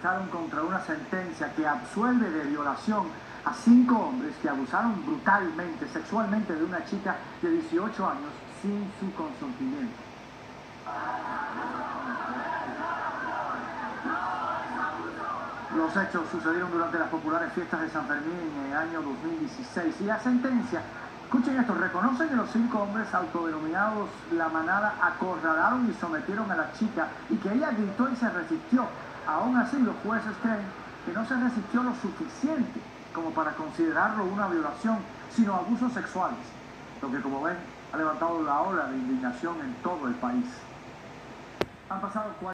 protestaron contra una sentencia que absuelve de violación a 5 hombres que abusaron brutalmente, sexualmente de una chica de 18 años sin su consentimiento. Los hechos sucedieron durante las populares fiestas de San Fermín en el año 2016 y la sentencia, escuchen esto, reconoce que los 5 hombres autodenominados La Manada acorralaron y sometieron a la chica y que ella gritó y se resistió. Aún así, los jueces creen que no se resistió lo suficiente como para considerarlo una violación, sino abusos sexuales, lo que, como ven, ha levantado la ola de indignación en todo el país. Han pasado